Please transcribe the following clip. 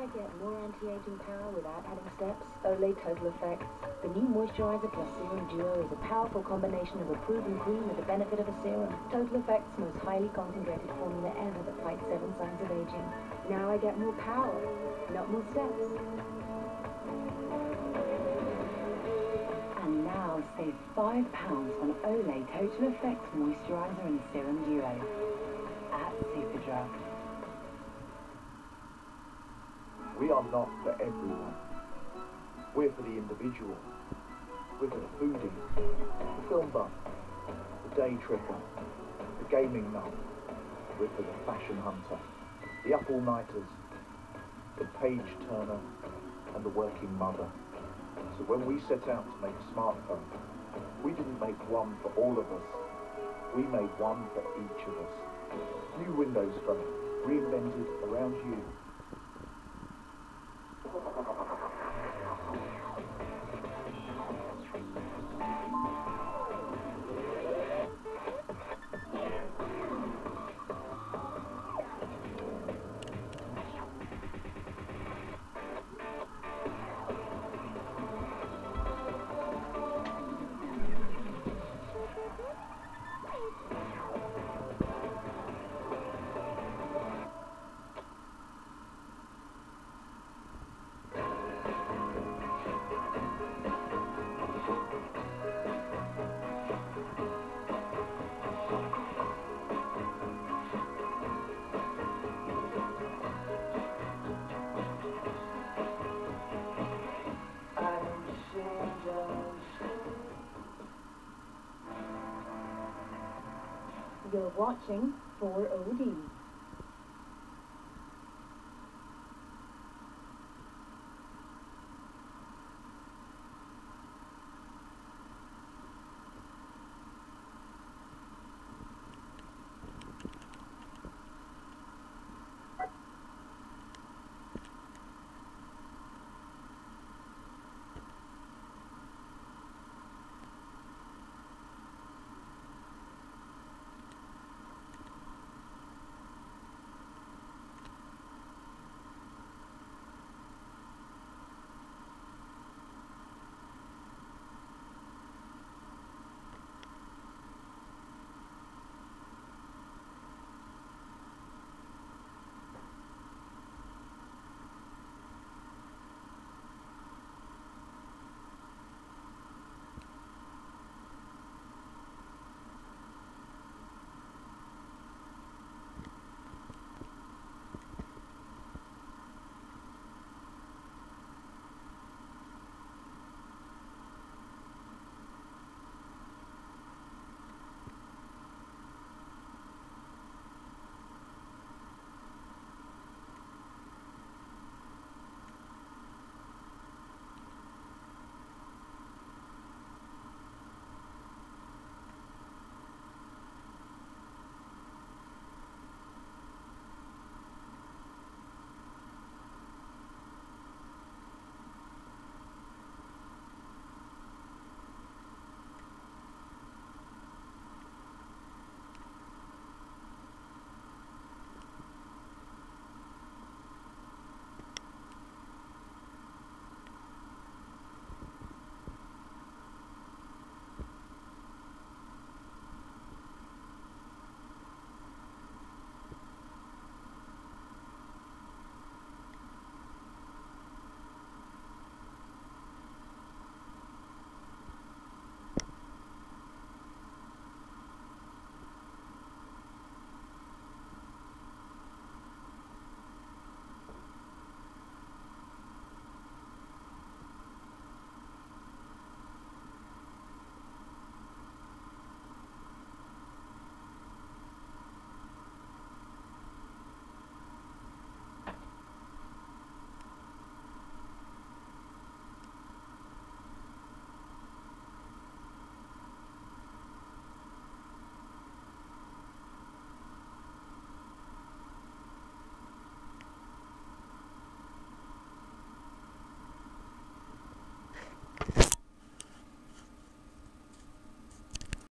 I get more anti-aging power without adding steps. Olay Total Effects. The new moisturizer plus serum duo is a powerful combination of a proven cream with the benefit of a serum. Total Effects' most highly concentrated formula ever that fights 7 signs of aging. Now I get more power, not more steps. And now save £5 on Olay Total Effects Moisturiser and Serum Duo at Superdrug. We are not for everyone. We're for the individual. We're for the foodie, the film buff, the day tripper, the gaming nut. We're for the fashion hunter, the up-all-nighters, the page turner, and the working mother. So when we set out to make a smartphone, we didn't make one for all of us. We made one for each of us. New Windows Phone, reinvented around you. You're watching 4OD.